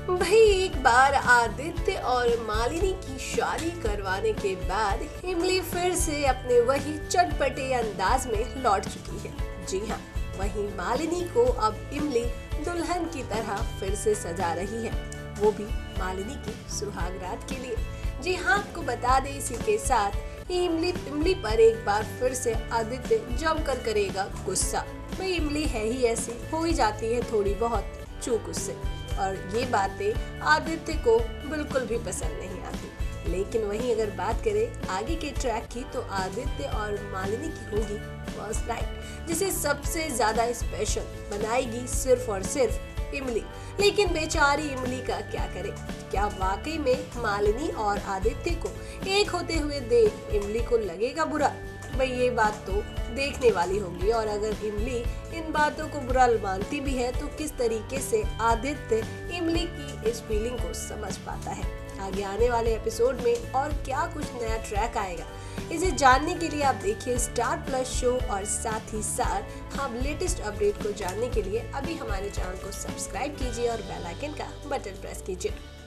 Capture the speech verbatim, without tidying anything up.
भाई एक बार आदित्य और मालिनी की शादी करवाने के बाद इमली फिर से अपने वही चटपटे अंदाज में लौट चुकी है। जी हाँ, वहीं मालिनी को अब इमली दुल्हन की तरह फिर से सजा रही है, वो भी मालिनी की सुहागरात के लिए। जी हाँ, आपको बता दें इसी के साथ इमली इमली पर एक बार फिर से आदित्य जमकर करेगा गुस्सा। भाई इमली है ही ऐसी, हो ही जाती है थोड़ी बहुत चूक उससे, और ये बातें आदित्य को बिल्कुल भी पसंद नहीं आती। लेकिन वहीं अगर बात करें आगे के ट्रैक की, तो आदित्य और मालिनी की होगी फर्स्ट नाइट, जिसे सबसे ज्यादा स्पेशल बनाएगी सिर्फ और सिर्फ इमली। लेकिन बेचारी इमली का क्या करे? क्या वाकई में मालिनी और आदित्य को एक होते हुए देख इमली को लगेगा बुरा? भाई ये बात तो देखने वाली होगी। और अगर इमली इन बातों को बुरा मानती भी है, तो किस तरीके से आदित्य इमली की इस फीलिंग को समझ पाता है? आगे आने वाले एपिसोड में और क्या कुछ नया ट्रैक आएगा, इसे जानने के लिए आप देखिए स्टार प्लस शो, और साथ ही साथ हम लेटेस्ट अपडेट को जानने के लिए अभी हमारे चैनल को सब्सक्राइब कीजिए और बेल आइकन का बटन प्रेस कीजिए।